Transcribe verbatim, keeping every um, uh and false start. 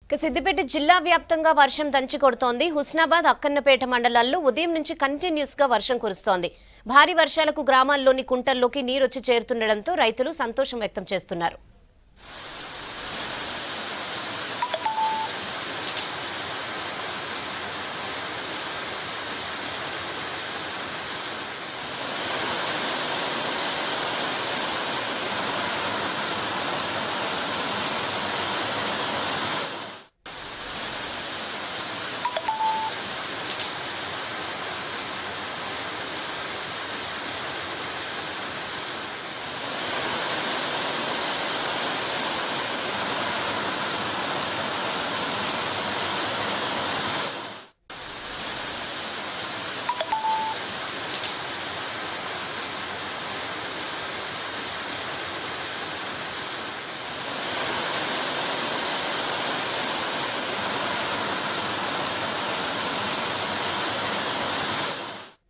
సిద్దిపేట జిల్లా వ్యాప్తంగా వర్షం దంచి కొడుతోంది. హుస్నాబాద్, అక్కన్నపేట మండలాల్లో ఉదయం నుంచి కంటిన్యూస్ గా వర్షం కురుస్తోంది. భారీ వర్షాలకు గ్రామాల్లోని కుంటల్లోకి నీరొచ్చి చేరుతుండటంతో రైతులు సంతోషం వ్యక్తం చేస్తున్నారు.